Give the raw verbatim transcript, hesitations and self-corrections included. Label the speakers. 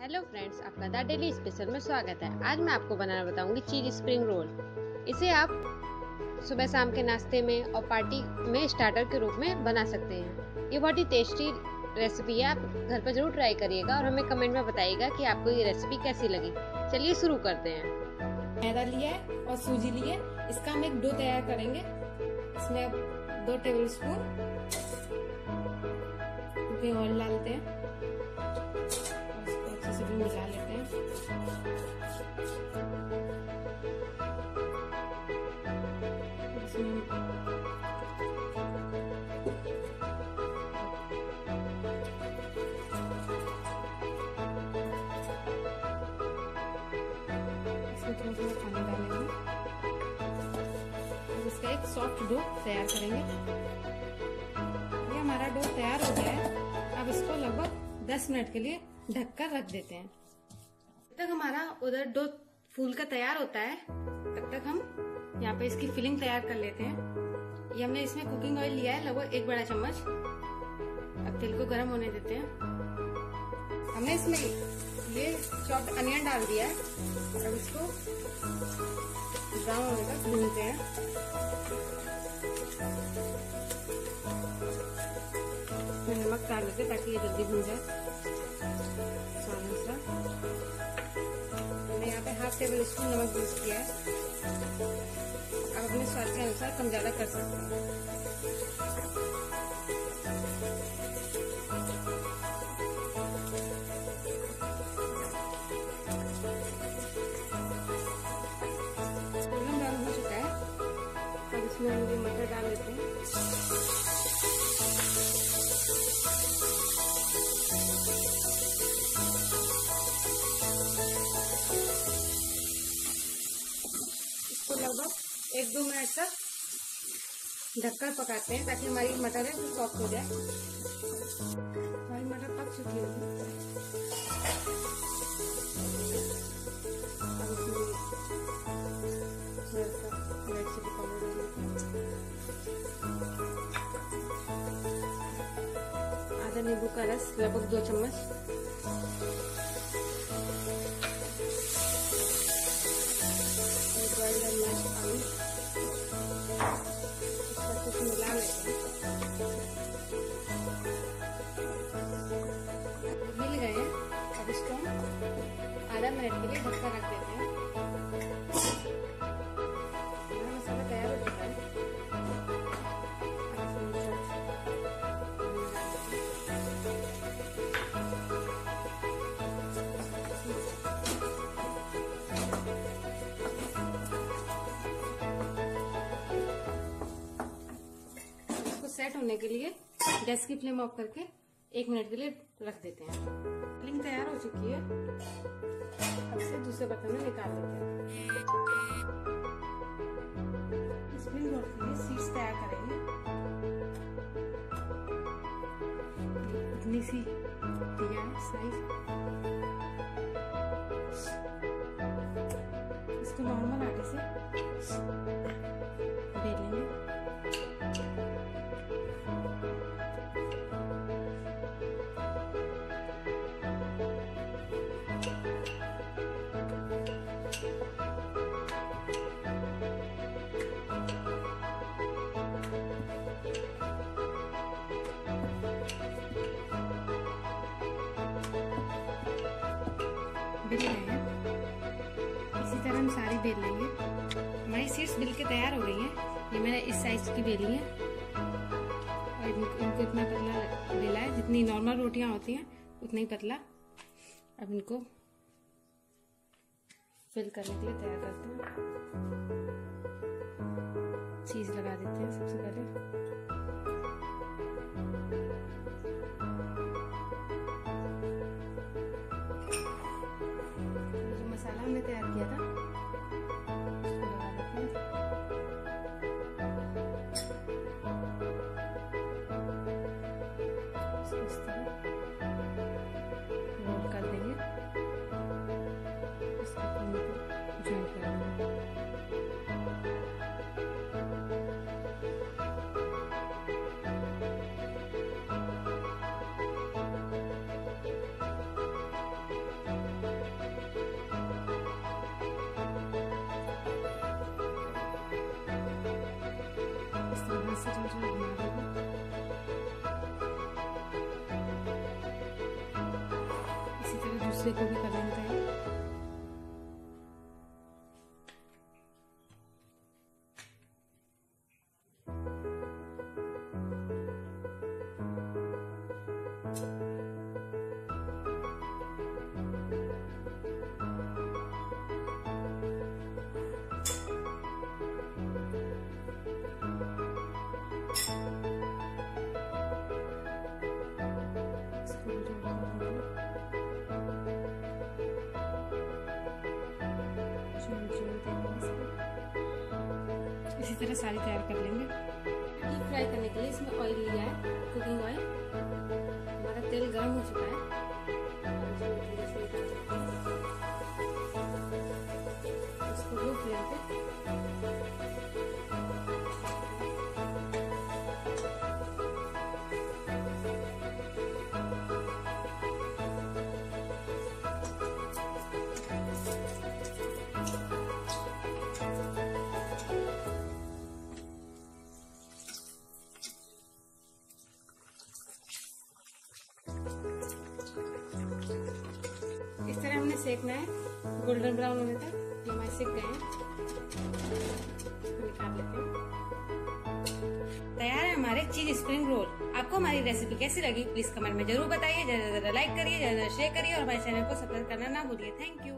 Speaker 1: Hello friends, आपका the daily special में स्वागत है। आज मैं आपको बनाना बताऊंगी चीज स्प्रिंग रोल। इसे आप सुबह शाम के नाश्ते में और पार्टी में स्टार्टर के रूप में बना सकते हैं। ये बहुत ही टेस्टी रेसिपी है, आप घर पर जरूर ट्राई करिएगा और हमें कमेंट में बताइएगा कि आपको ये रेसिपी कैसी लगी। चलिए शुरू करते हैं।
Speaker 2: मैदा लिया है और सूजी लिए, इसका हम एक डो तैयार करेंगे। इसमें अब दो टेबल स्पून कुकिंग ऑयल डालते हैं, अच्छे से भी मिला लेते हैं। इसमें इसमें थोड़ा थोड़ा पानी डालेंगे, इसका एक सॉफ्ट डो तैयार करेंगे। ये हमारा डो तैयार हो गया है। अब इसको लगभग दस मिनट के लिए ढककर रख देते हैं। जब तक हमारा उधर डो फूल का तैयार होता है, तब तक हम यहाँ पे इसकी फिलिंग तैयार कर लेते हैं। ये हमने इसमें कुकिंग ऑयल लिया है, लगभग एक बड़ा चम्मच। अब तेल को गर्म होने देते हैं। हमने इसमें ये चॉप्ड अनियन डाल दिया है। अब इसको ब्राउन होने तक भूनते हैं। नमक डाल लेते ताकि ये जल्दी भून जाए। स्वाद अनुसार मैंने यहाँ पे हाफ टेबल स्पून नमक यूज किया है। आप अपने स्वाद के अनुसार कम ज्यादा कर सकते हैं। गोल्डन ब्राउन हो चुका है। अब इसमें हम ये मटर डाल लेते हैं। लगभग एक दो मिनट तक ढककर पकाते हैं ताकि हमारी मटर है वो सॉफ्ट हो जाए। हमारी मटर पक चुकी होगी। अब इसमें रेड चिली पाउडर, आधा नींबू का रस लगभग दो चम्मच, पानी, इसका कुछ मिला लेते हैं। मिल गए हैं। अब इसको हम आधा मिनट के लिए ढककर रख देते हैं। मसाला तैयार हो चुका है। सेट होने के लिए गैस की फ्लेम ऑफ करके एक मिनट के लिए रख देते हैं। फिलिंग तैयार हो चुकी है। अब इसे दूसरे बर्तन में निकाल लेते हैं। स्प्रिंग रोल के लिए सीड्स तैयार करेंगे। इतनी सी दिया है साइज। इसको नॉर्मल आटे से बेल लेंगे। बेल रहे हैं। इसी तरह हम सारी बेल लेंगे। हमारी सीड्स बिल के तैयार हो गई हैं। ये मैंने इस साइज की बेली है और इनको इतना पतला बेला है जितनी नॉर्मल रोटियां होती हैं उतना ही पतला। अब इनको फिल करने के लिए तैयार करते हैं। चीज लगा देते हैं सबसे पहले। मसाला हमने तैयार किया था उसको लगा देते हैं। इसको इस तरह रोल कर देंगे। इसको ज्वाइन कर देंगे। इस तरह हाथ से थोड़ा थोड़ा घुमा देंगे। इसी तरह दूसरे को भी कर लेते हैं। इसी तरह सारी तैयार कर लेंगे। डीप फ्राई करने के लिए इसमें ऑयल लिया है, कुकिंग ऑयल। हमारा तेल गर्म हो चुका है। इसको लो फ्लेम पे इस तरह हमने सेकना है गोल्डन ब्राउन होने तक। ये हमारे सेक गए हैं, निकाल लेते हैं। तैयार है हमारे चीज स्प्रिंग रोल। आपको हमारी रेसिपी कैसी लगी प्लीज कमेंट में जरूर बताइए। ज्यादा से ज्यादा लाइक करिए, ज्यादा शेयर करिए और हमारे चैनल को सब्सक्राइब करना ना भूलिए। Thank you.